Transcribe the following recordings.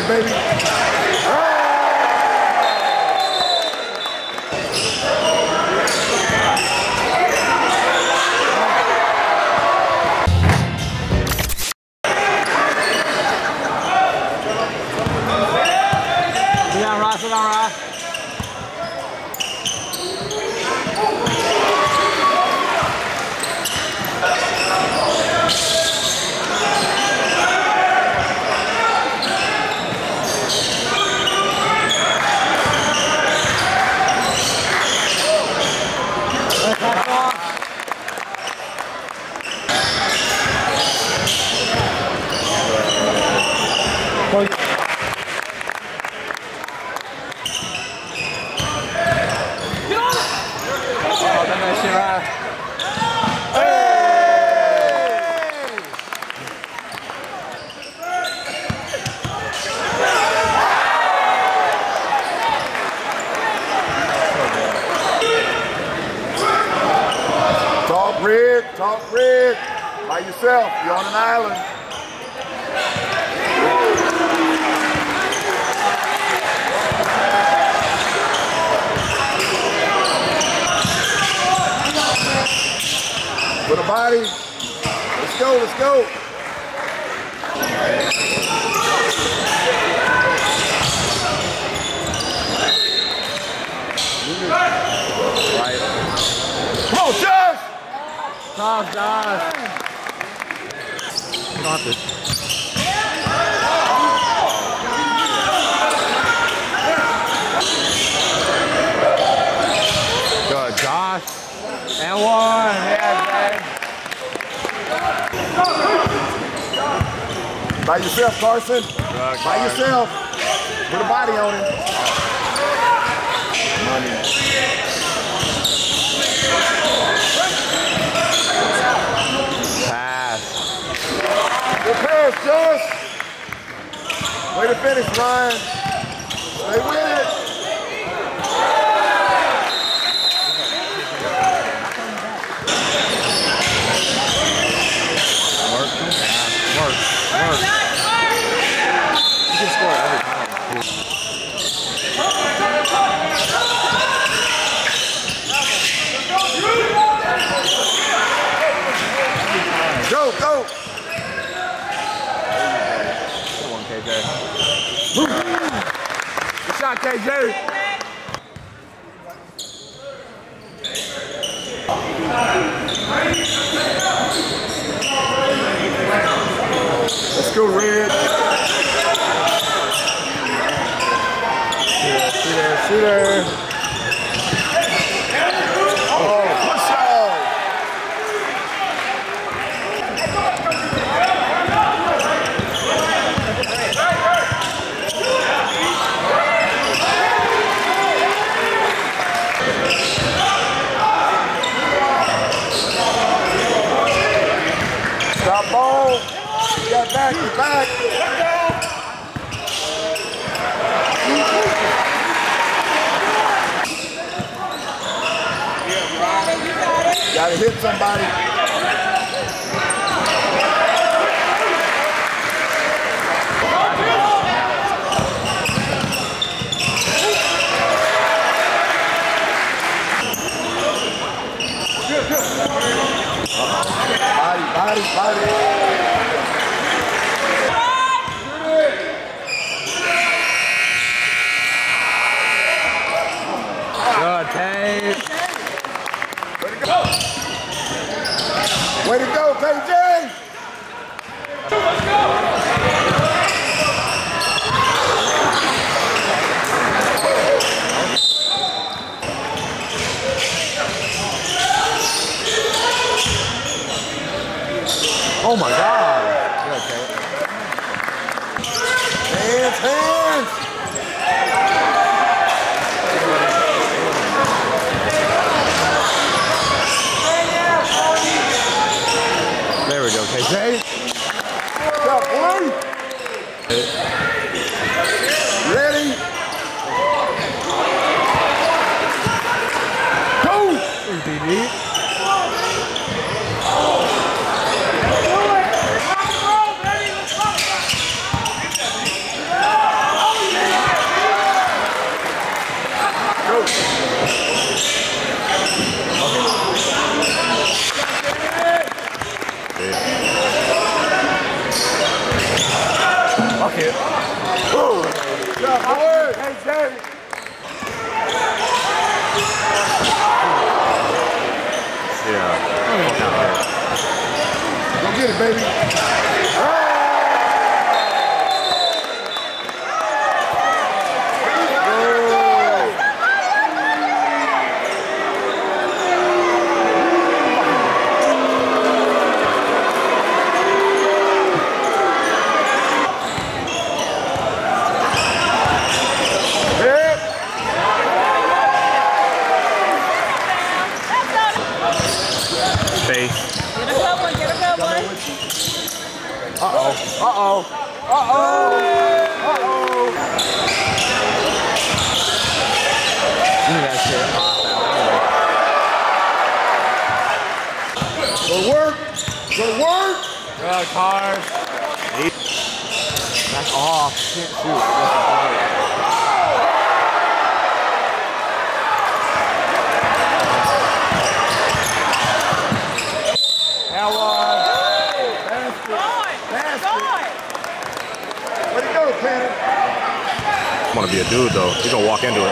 baby. Sit down, Ross. Sit down, Ross. Talk red. By yourself. You're on an island. With a body. Let's go, let's go. Right. Come on, Josh! Tough, Josh. Got this. Good, Josh. And one. Yeah, man. By yourself, Carson. Good, By yourself. Put a body on him. Money. Pass. Good pass, Josh. Way to finish, Ryan. Stay with it. Work. You can score every time. Go, go. Come on, KJ. Good shot, KJ. Let's go, Red. Shooter. Oh, push off. Stop ball. You got back, you're back. Gotta hit somebody. Body. Good, Tate. Way to go, KJ! Oh my God. Good, Tate. Hands! There we go, KJ. Got one. Ready? Go! BB. hit. Good job, boy. Hey, Jay. Yeah. Go get it, baby. Uh-oh. Give me that shit. Go to work. Go to work. Cars. Back off. Can't shoot. Where'd he go, Tanner? I want to be a dude, though. He's going to walk into it.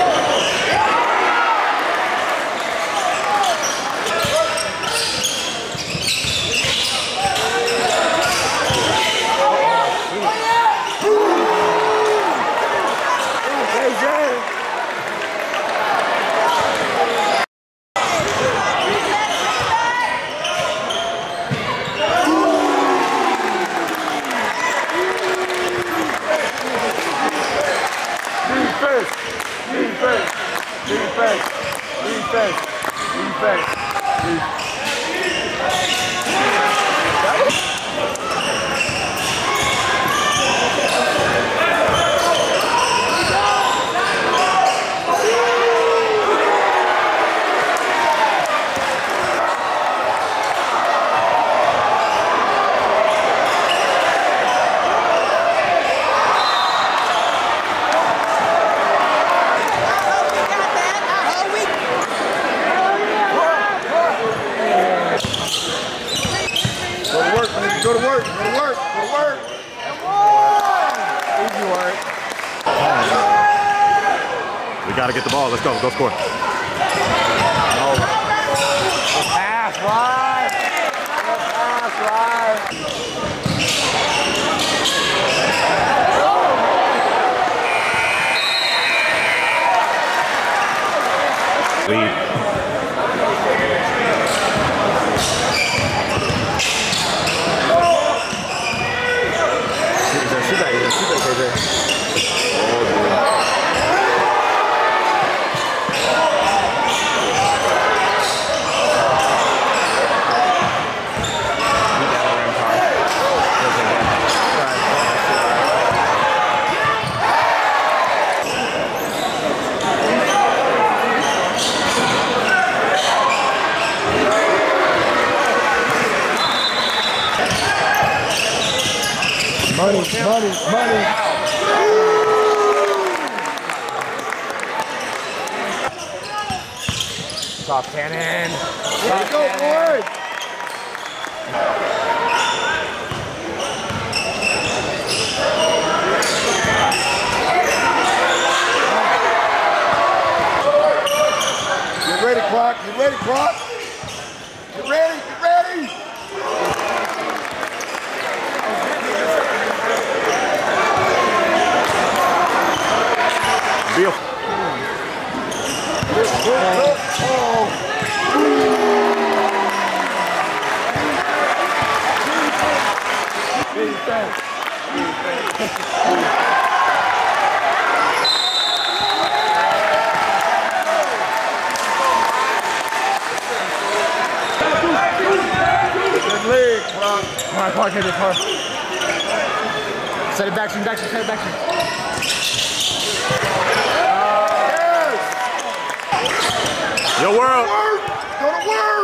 Go to work. Go to work. Go to work. Easy work. We got to get the ball. Let's go. Go score. Pass, right. Pass, right. Lead. Money. Top cannon. There you go, boy. Get ready, Croc. Get ready, Croc. Get ready. Get ready. Deal. Leg, Croc. Come on, Clark, hit it hard. Set it back, set it back. Yes. Yo, world. Go to work.